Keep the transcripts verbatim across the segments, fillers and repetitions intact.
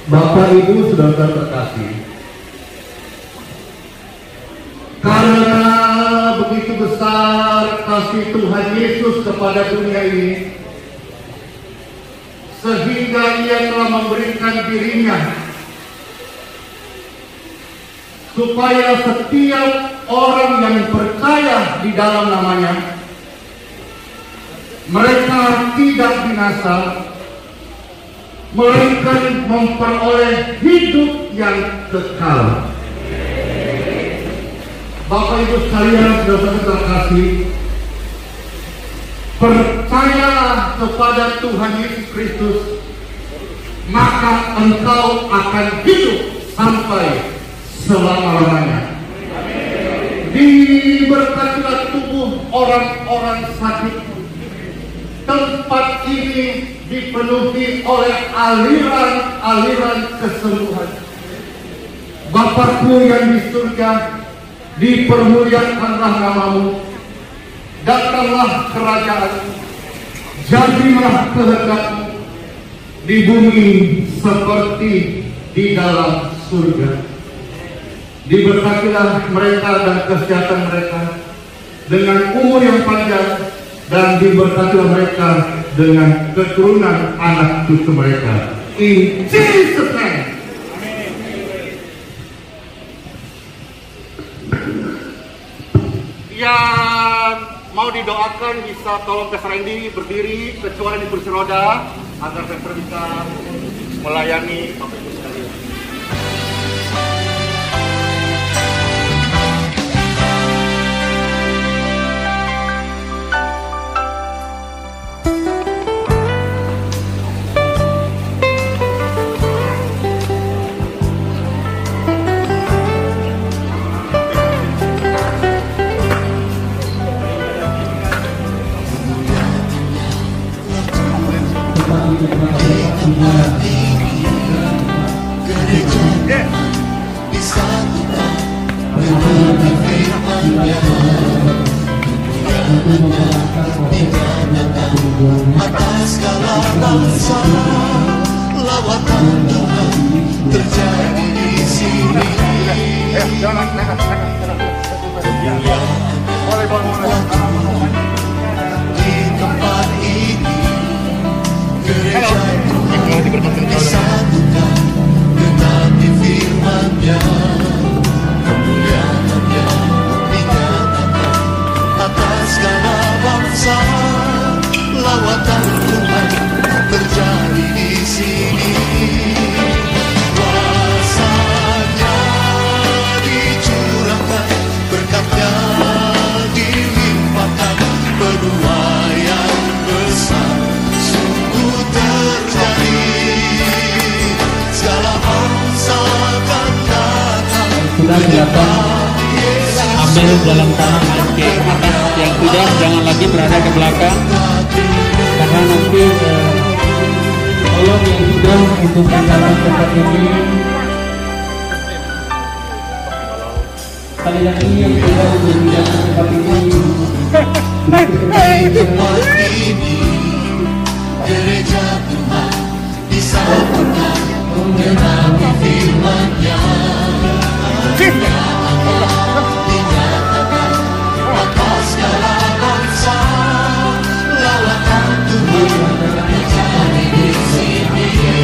Bapak Ibu saudara terkasih, karena begitu besar kasih Tuhan Yesus kepada dunia ini, sehingga Ia telah memberikan dirinya supaya setiap orang yang percaya di dalam namanya, mereka tidak binasa, melainkan memperoleh hidup yang kekal. Bapak Ibu sekalian, saudara terkasih, percaya kepada Tuhan Yesus Kristus, maka engkau akan hidup sampai selama-lamanya. Diberkatilah tubuh orang-orang sakit. Tempat ini dipenuhi oleh aliran-aliran kesembuhan. Bapakku yang di surga, dipermuliakanlah namamu. Datanglah kerajaanmu, jadilah kehendakmu di bumi seperti di dalam surga. Diberkatilah mereka dan kesehatan mereka dengan umur yang panjang, dan diberkatilah mereka dengan keturunan anak cucu mereka. In Jesus' name. Yang mau didoakan bisa tolong Pastor Randy berdiri, kecuali di kursi roda, agar Pastor bisa melayani Bapak Ibu sekalian. Atas segala bangsa, lawatan Tuhan terjadi di sini. Di tempat ini, gereja Tuhan disatukan dengan firman-Nya. Kemuliaan-Nya dinyatakan atas segala bangsa. Lawatan Tuhan terjadi di sini. Kuasa-Nya dicurahkan, berkat-Nya dilimpahkan, penuaian besar sungguh terjadi. Segala bangsa akan datang. Sudah silakan ambil dalam tangan yang ke atas, yang tidak jangan lagi berada ke belakang, karena nanti eh, tolong yang sudah untuk dalam tempat ini, sekali lagi yang sudah untuk dalam tempat ini, di tempat ini gereja Tuhan disatukan dengan firman-Nya. Dinyatakan atas segala bangsa, lawatan Tuhan terjadi di sini.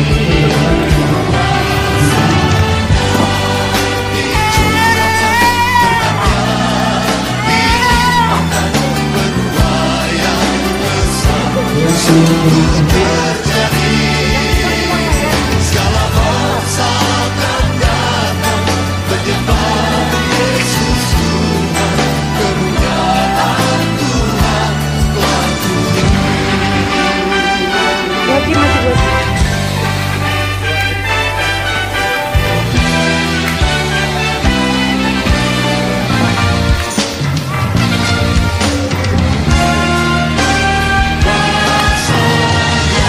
Dicurahkan, berkat-Nya dilimpahkan, penuaian besar sungguh terjadi. Segala bangsa akan datang menyembah Yesus Tuhan, kemuliaan Tuhan telah turun. Kuasa-Nya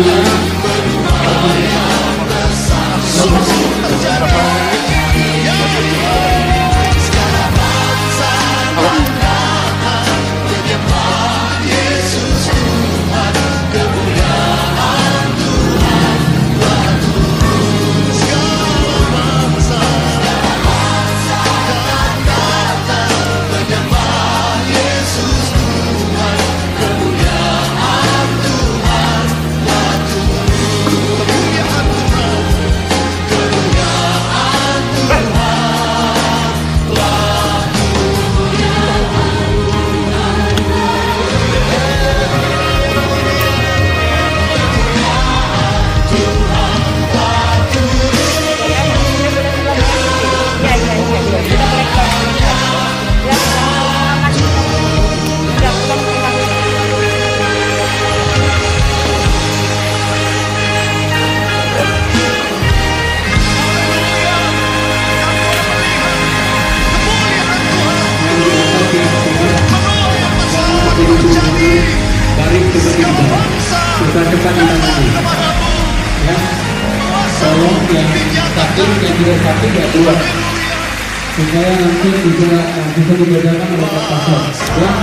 Baris seperti ini, kita cepat ditangani. Ya, tolong yang sakit, yang tidak sakit ya keluar, supaya nanti bisa bisa dibedakan oleh Pak Pastor. Ya,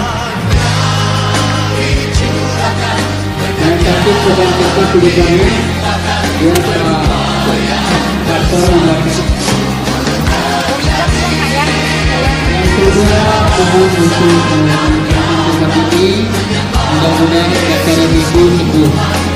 yang sakit sedang cepat ditangani. Ya, Pak Pastor mengerti. Yang kedua, mohon untuk tempat ini mudah-mudahan acara minggu sembuh.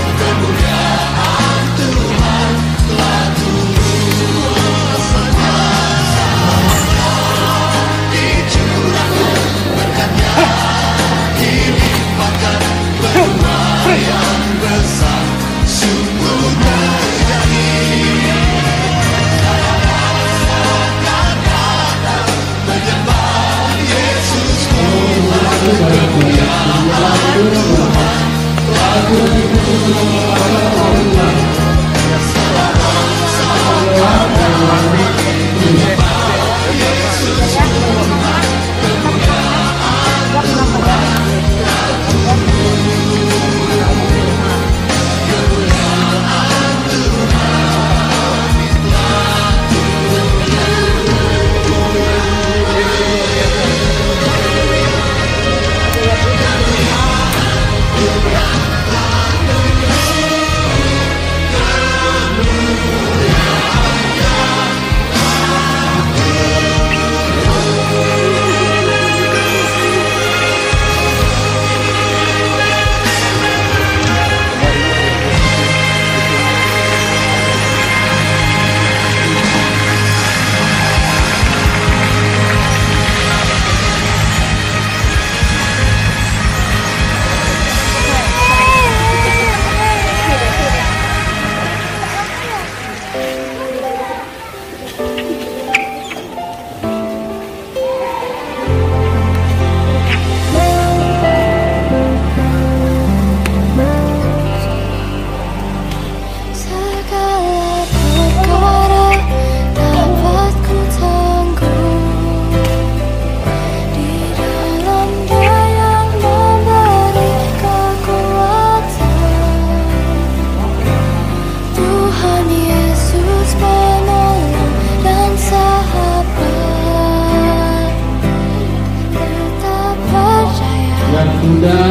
Sudah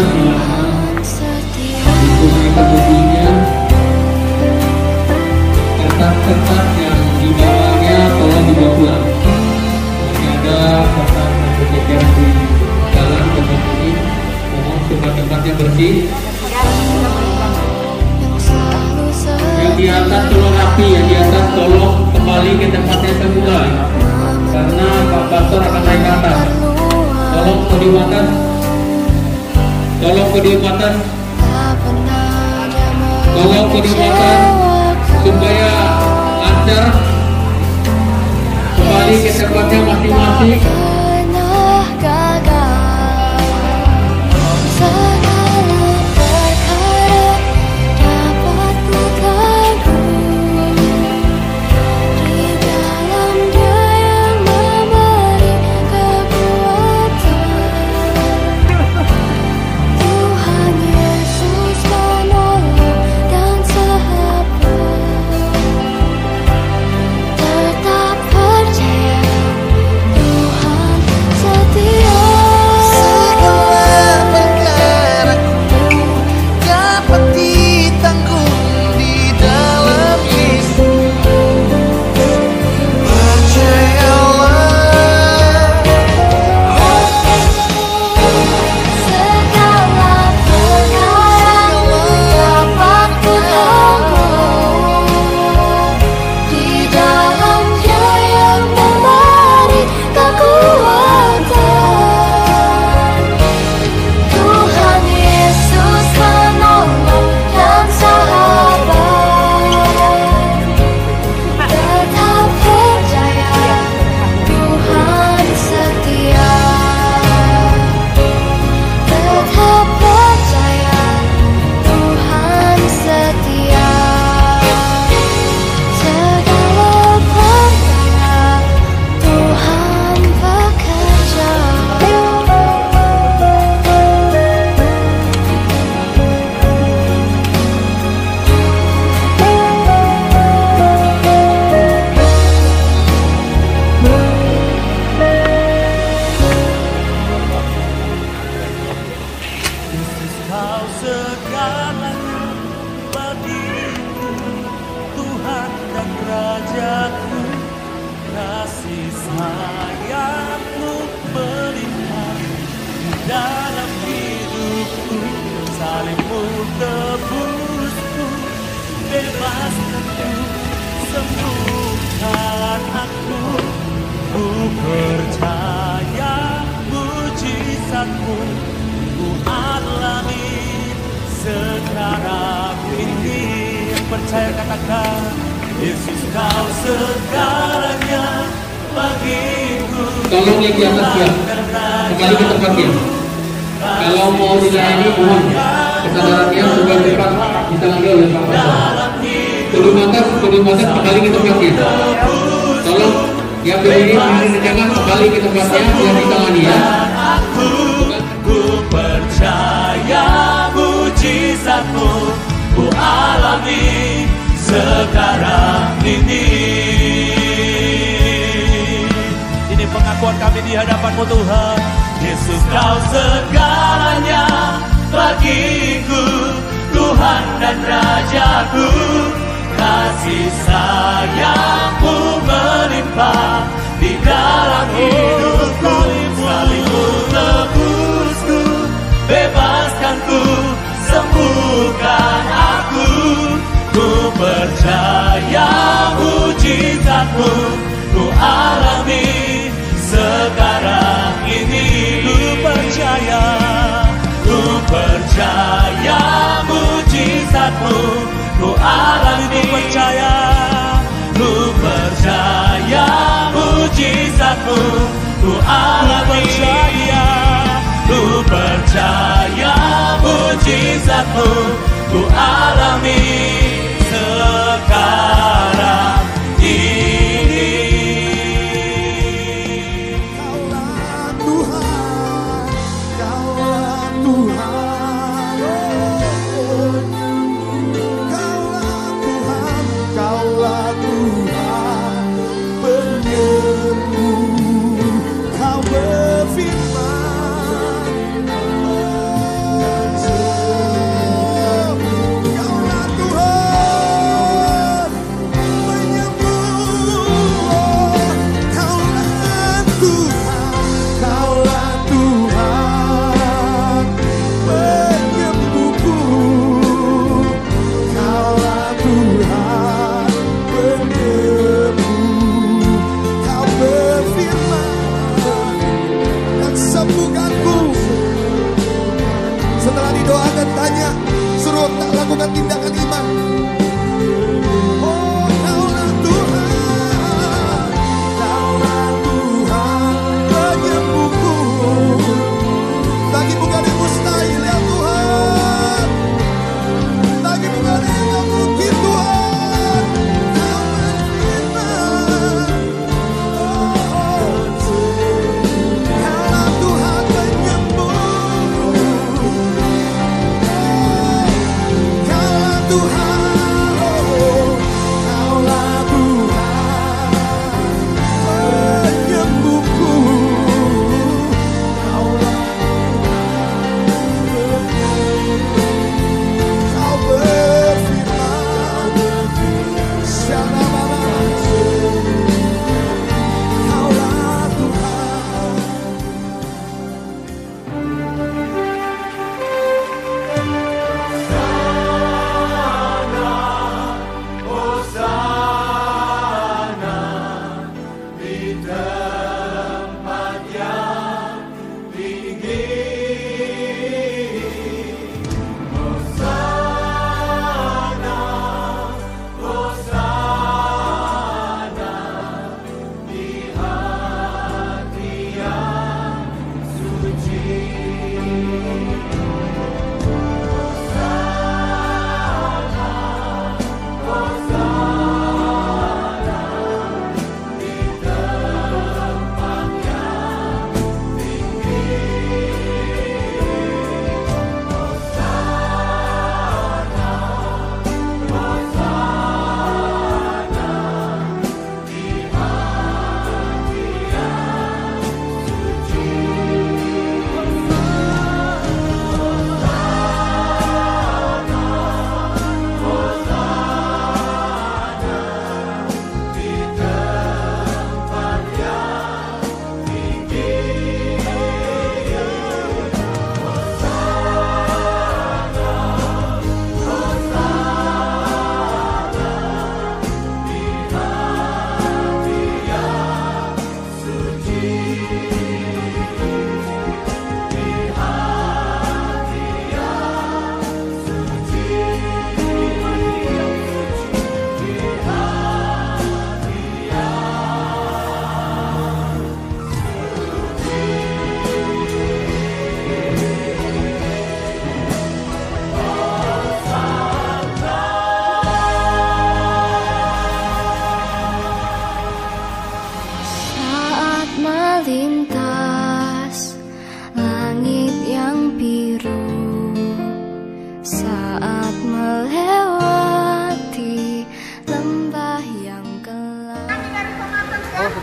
dipunyai kemudian kertas-kertas yang dibawanya tolong dibawa pulang. Ini ada kertas yang berjejer di dalam tempat ini. Mohon tempat-tempatnya bersih. Yang di atas tolong rapi, yang di atas tolong kembali ke tempatnya semula, karena Pak Pastor akan naik ke atas. Tolong kelimatan. Tolong kenikmatan, tolong kenikmatan supaya lancar kembali ke tempatnya masing-masing. Tuhan Yesus menolong dan Ku percaya mujizatmu, ku alami sekarang ini. Yang percaya katakan, Yesus kau segalanya bagiku. Tolong yang di atas ya, kembali ke tempatnya. Kalau mau dilayani mohon kesadarannya supaya cepat ditangani oleh Pak Pastor. Kedua mata, kedua mata kembali ke tempatnya. Tolong yang berdiri di tengah kembali ke tempatnya yang ditangani ya. Ku percaya mujizatmu, ku alami sekarang ini. Ini pengakuan kami di hadapan-Mu Tuhan. Yesus kau segalanya bagiku, Tuhan dan Rajaku. Kasih sayang-Mu melimpah di dalam hidupku. Salib-Mu tebusku, bebaskanku, sembuhkan aku. Ku percaya mujizatmu, ku alami sekarang ini. Ku percaya, ku percaya mujizatmu, ku alami. Ku percaya, ku percaya mujizatmu, ku alami. Ku percaya mujizatmu, ku alami sekarang ini. Kaulah Tuhan, Kaulah Tuhan, Kaulah Tuhan, Kaulah Tuhan, penyembuh. Kau berfirman, Kaulah Tuhan, penyembuh. Kaulah Tuhan, Kaulah Tuhan, penyembuhku. Kaulah Tuhan, penyembuh. Kau berfirman dan sembuhkanku. Setelah didoakan tanya, suruh tak lakukan tindakan iman. Oh, Kaulah Tuhan, Kaulah Tuhan, penyembuhku. Bagimu gak ada yang mustahil ya Tuhan, bagimu gak ada yang gak mungkin Tuhan. Kau berfirman, oh, Kaulah Tuhan penyembuh.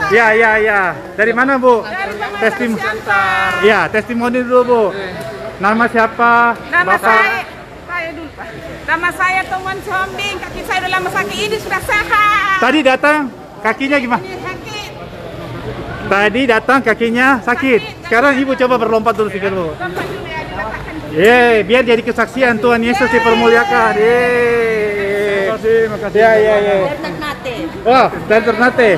Ya, ya, ya. Dari mana, Bu? Testim Ya, testimoni dulu, Bu. Nama siapa? Nama Bapak? saya, saya dulu Pak. Nama saya Tuman Sombing, kaki saya udah lama sakit, ini sudah sehat. Tadi datang kakinya gimana? Ini sakit. Tadi datang kakinya sakit. Sekarang Ibu coba berlompat dulu sedikit, Bu. Bapak dulu ya, diletakkan dulu. Yeay, biar jadi kesaksian Tuhan Yesus dipermuliakan. Yeay. Makasih, makasih. Ya, ya, ya. Ternate. Oh, dari Ternate.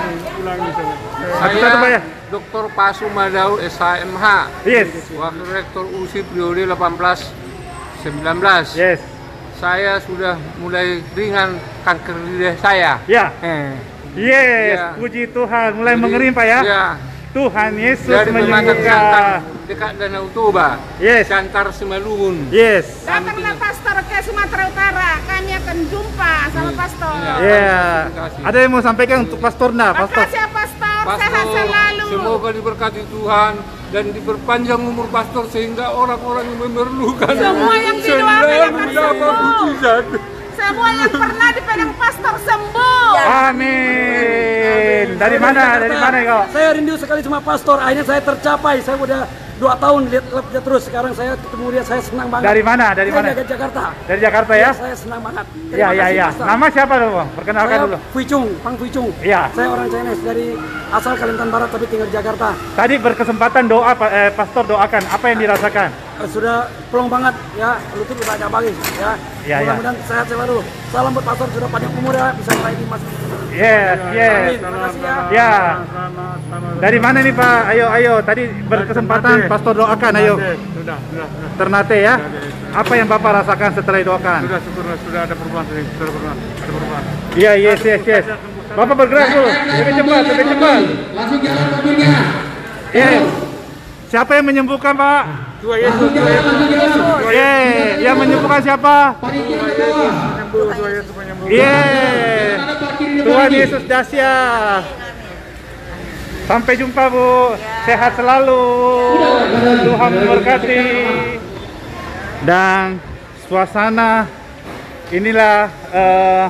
Satu-satu, Pak ya. Doktor Pasu Madau S H M H, Yes. Wakil Rektor U S I periode delapan belas sembilan belas. Yes. Saya sudah mulai ringan kanker lidah saya. Ya. Eh, Yes, Ya. puji Tuhan. Mulai Jadi, mengering, Pak ya. Ya. Tuhan Yesus Dari pemandangan Cantar, menyembuhkan. dekat Danau Toba. Yes. Cantar Simalungun. Yes. Datanglah pastor ke Sumatera Utara, kami akan jumpa sama pastor. Ya. Ya. Terima kasih. Ada yang mau sampaikan untuk pastorna, pastor? Makasih ya pastor, Pastor, sehat selalu. semoga diberkati Tuhan dan diperpanjang umur pastor sehingga orang-orang yang memerlukan Semua yang didoakan selalu akan mendapat sembuh. mujizat. Semua yang pernah dipegang pastor sembuh. Amin. Dari mana? Dari mana kau? Saya rindu sekali sama pastor. Akhirnya saya tercapai. Saya udah dua tahun lihat lihat terus. Sekarang saya ketemu dia. Saya senang banget. Dari mana? Dari Saya mana? dari Jakarta. Dari Jakarta ya? Saya senang banget. Terima Ya, ya, kasih, ya. Pastor. Nama siapa dulu, Bang? Perkenalkan Saya dulu. Fui Chung, Pang Fui Chung. Iya. Saya orang Chinese dari asal Kalimantan Barat tapi tinggal di Jakarta. Tadi berkesempatan doa, Pak, eh, pastor doakan. Apa yang dirasakan? Eh, Sudah plong banget ya. Lutut udah agak bagus ya. Ya, ya. Mudah-mudahan sehat selalu. Salam buat pastor sudah panjang umur ya. Bisa melayani mas. Yes, yes. Amin. Terima kasih ya. Ya. Dari mana nih, Pak? Ayo, ayo. Tadi berkesempatan pastor doakan. Ayo. Sudah, sudah, sudah. Ternate ya. Apa yang Bapak rasakan setelah doakan? Sudah, syukur, sudah ada perubahan, sudah perubahan, ada perubahan. Iya, yes, yes, yes. Bapak bergerak dulu. Lebih cepat, lebih cepat. Langsung jalan mobilnya. Yes. Siapa yang menyembuhkan, Pak? Tuhan Yesus, Langsung jalan, langsung jalan. Yeay. Yang menyembuhkan siapa? Panitia ketua. Tuhan Yesus menyembuhkan. Yeay. Ada parkir di depan Tuhan ini. Yesus dahsyat. Sampai jumpa, Bu. Sehat selalu. Tuhan memberkati. Dan suasana inilah eh,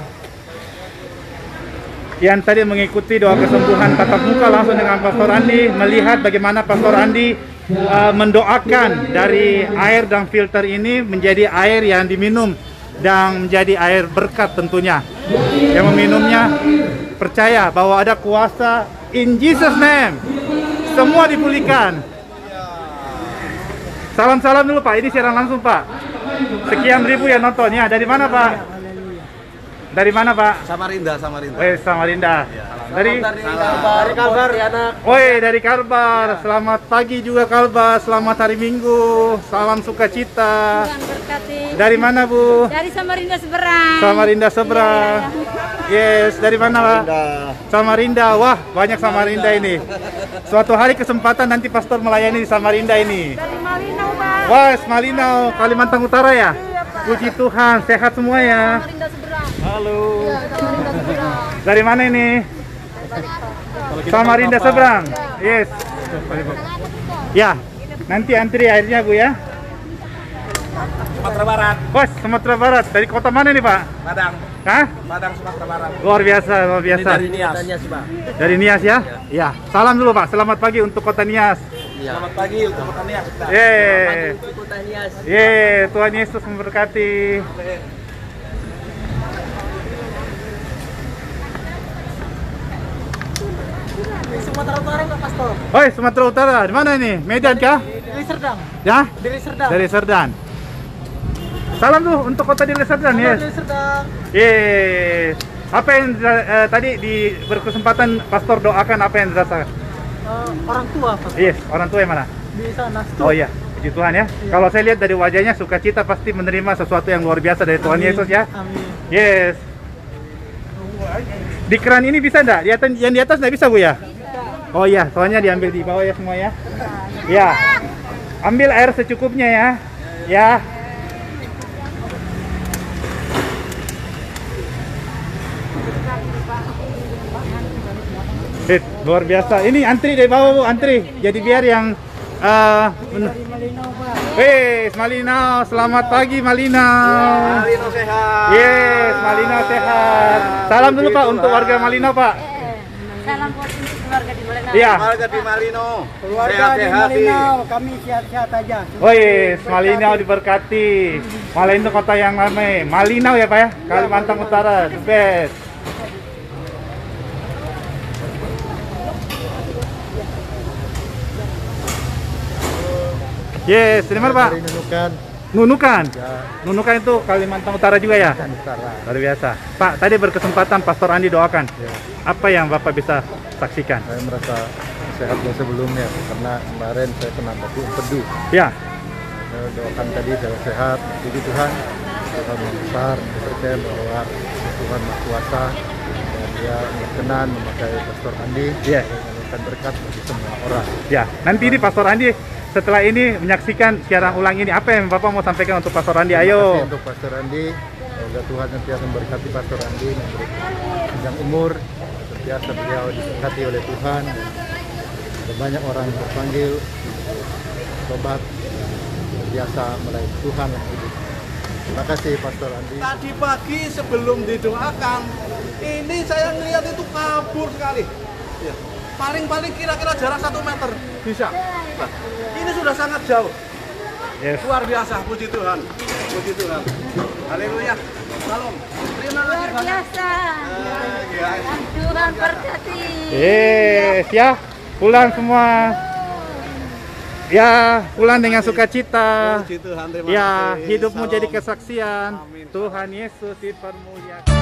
yang tadi mengikuti doa kesembuhan tatap muka langsung dengan Pastor Andi, melihat bagaimana Pastor Andi eh, mendoakan dari air dan filter ini menjadi air yang diminum dan menjadi air berkat tentunya. Yang meminumnya percaya bahwa ada kuasa in Jesus name. Semua dipulihkan. Salam-salam dulu, Pak. Ini siaran langsung, Pak. Sekian ribu yang nonton ya. Dari mana, Pak? Dari mana, Pak? Samarinda, Samarinda. Weh, Samarinda. Dari Dari Kalbar. Woi, dari Kalbar. Selamat pagi juga Kalbar. Selamat hari Minggu. Salam sukacita. Tuhan berkati. Dari mana, Bu? Dari Samarinda seberang. Samarinda seberang. Yes, dari mana, Pak? Samarinda. Wah, banyak Samarinda ini. Suatu hari kesempatan nanti pastor melayani di Samarinda ini. Dari Malinau, Pak. Wah, Malinau, Kalimantan Utara ya? Puji Tuhan, sehat semua ya. Samarinda seberang. Halo. Samarinda seberang. Dari mana ini? Samarinda seberang. Yes. Ya, nanti antri airnya, Bu ya. Sumatera Barat, Bos, Sumatera Barat. Dari kota mana nih, Pak? Padang, Hah? Padang Sumatera Barat. Luar biasa, luar Ini biasa. dari Nias. Dari Nias ya? Ya. Salam dulu, Pak. Selamat pagi untuk kota Nias. Selamat pagi untuk Kota Nias. Yeay. Yeay, Tuhan Yesus memberkati. Sumatera Utara Pak Pastor. Oi, Sumatera Utara. Di mana ini? Medan kah? Dari Serdang. Ya? Dari Serdang. Dari Serdan. Salam tuh untuk kota Deli Serdan, yes. Dari Serdang. Yeay. Apa yang eh, tadi di berkesempatan pastor doakan apa yang dirasakan? Eh, orang tua Pastor. Yes, orang tua yang mana? Di sana. Oh iya, puji Tuhan ya. Kalau saya lihat dari wajahnya sukacita pasti menerima sesuatu yang luar biasa dari Tuhan Yesus ya. Amin. Yes. Di keran ini bisa enggak? Di atas, yang di atas enggak bisa, Bu ya? Oh iya, soalnya diambil di bawah ya semua ya. Ya. Ambil air secukupnya ya. Ya. Eh, luar biasa. Ini antri dari bawah, Bu, antri. Jadi biar yang uh, Wes, Malinau, selamat pagi Malinau. Malinau sehat. Yes, Malinau sehat. Salam dulu Pak untuk warga Malinau, Pak. Salam buat untuk keluarga Iya. Keluarga di Malino. Keluarga di Sehat-sehat. Malinau, kami sehat-sehat aja. Woi, Malinau diberkati. Malinau kota yang ramai. Malinau ya Pak ya, Kalimantan Utara, the best. Yes, di mana Pak? Nunukan Nunukan. ya, Nunukan itu Kalimantan Utara juga ya? Utara. Luar biasa. Pak, tadi berkesempatan Pastor Andi doakan. Ya, Apa yang Bapak bisa saksikan? saya merasa sehat dari sebelumnya karena kemarin saya kena batuk empedu. Ya, Saya doakan tadi saya sehat, puji Tuhan. Tuhan yang besar, saya percaya bahwa Tuhan Maha Kuasa dan Dia berkenan memakai Pastor Andi Iya. untuk memberikan berkat bagi semua orang. ya. Nanti ini Pastor Andi setelah ini menyaksikan siaran ulang ini, apa yang Bapak mau sampaikan untuk Pastor Andi? Terima kasih Ayo. untuk Pastor Andi. Semoga Tuhan senantiasa memberkati Pastor Andi, memberi panjang umur, senantiasa beliau diberkati oleh Tuhan. Ada banyak orang yang terpanggil, tobat, biasa melayani Tuhan yang hidup. Terima kasih Pastor Andi. Tadi pagi sebelum didoakan, ini saya ngeliat itu kabur sekali. Ya. Paling-paling kira-kira jarak satu meter bisa. Nah, ini sudah sangat jauh. Yes. Luar biasa, puji Tuhan. Puji Tuhan. Haleluya. Salam. Terima kasih Luar banyak. biasa. Eh, ya. Tuhan berkati. Yes, ya. Pulang semua. Ya, pulang dengan sukacita. Puji Tuhan. Terima Ya, kasih. hidupmu Salam. jadi kesaksian. Amin. Tuhan Yesus dipermuliakan.